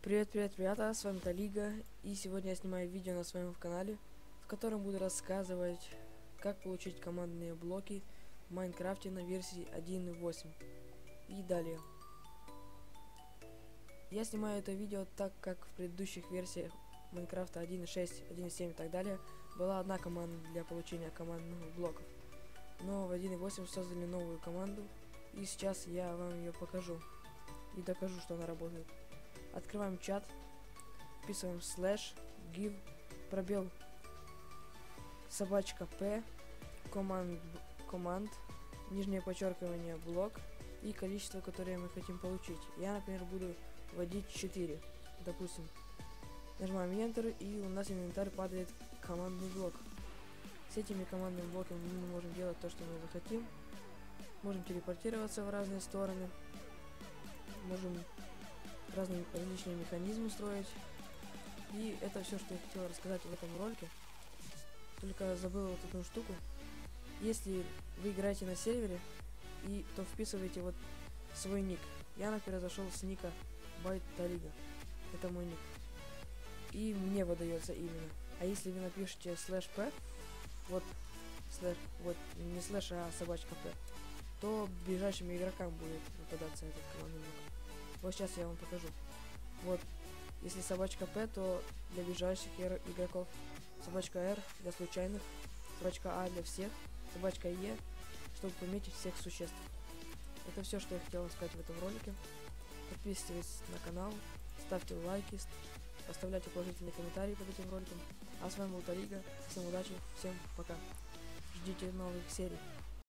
Привет, ребята, с вами Талига, и сегодня я снимаю видео на своем канале, в котором буду рассказывать, как получить командные блоки в Майнкрафте на версии 1.8 и далее. Я снимаю это видео так как в предыдущих версиях Майнкрафта 1.6, 1.7 и так далее была одна команда для получения командных блоков, но в 1.8 создали новую команду, и сейчас я вам ее покажу и докажу, что она работает. Открываем чат, вписываем /give пробел _p команд нижнее подчеркивание блок и количество, которое мы хотим получить. Я, например, буду вводить 4, допустим. Нажимаем Enter, и у нас инвентарь падает командный блок. С этими командными блоками мы можем делать то, что мы захотим. Можем телепортироваться в разные стороны, можем различные механизмы строить. И это все, что я хотел рассказать в этом ролике. Только забыл вот одну штуку. Если вы играете на сервере, то вписываете вот свой ник. Я, например, зашел с ника Талига. Это мой ник. И мне выдается именно. А если вы напишете /p, вот не слэш, а _p, то ближайшим игрокам будет попадаться этот командный блок. Вот сейчас я вам покажу. Вот, если _p, то для ближайших игроков, _r для случайных, _a для всех, _e, чтобы пометить всех существ. Это все, что я хотел сказать в этом ролике. Подписывайтесь на канал, ставьте лайки, оставляйте положительные комментарии под этим роликом. А с вами был Талига. Всем удачи, всем пока. Ждите новых серий.